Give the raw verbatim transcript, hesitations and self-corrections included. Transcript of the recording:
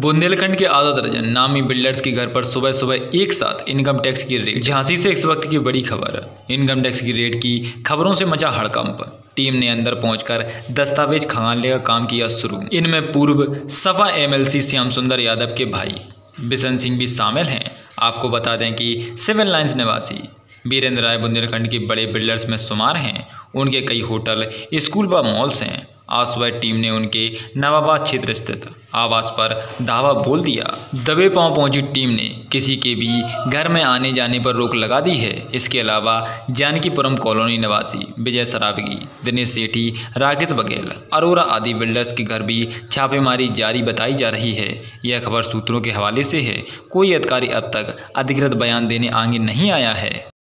बुंदेलखंड के आधा दर्जन नामी बिल्डर्स के घर पर सुबह सुबह एक साथ इनकम टैक्स की रेड। झांसी से इस वक्त की बड़ी खबर। इनकम टैक्स की रेड की खबरों से मचा हड़कंप। टीम ने अंदर पहुंचकर दस्तावेज खंगालने का काम किया शुरू। इनमें पूर्व सपा एमएलसी श्याम सुंदर यादव के भाई बिशन सिंह भी शामिल हैं। आपको बता दें कि सिविल लाइंस निवासी वीरेंद्र राय बुंदेलखंड के बड़े बिल्डर्स में शुमार हैं। उनके कई होटल, स्कूल व मॉल्स हैं। आज सुबह टीम ने उनके नवाबाद क्षेत्र स्थित आवास पर धावा बोल दिया। दबे पांव पहुंची टीम ने किसी के भी घर में आने जाने पर रोक लगा दी है। इसके अलावा जानकीपुरम कॉलोनी निवासी विजय सरावगी, दिनेश सेठी, राकेश बघेल, अरोरा आदि बिल्डर्स के घर भी छापेमारी जारी बताई जा रही है। यह खबर सूत्रों के हवाले से है। कोई अधिकारी अब तक अधिकृत बयान देने आगे नहीं आया है।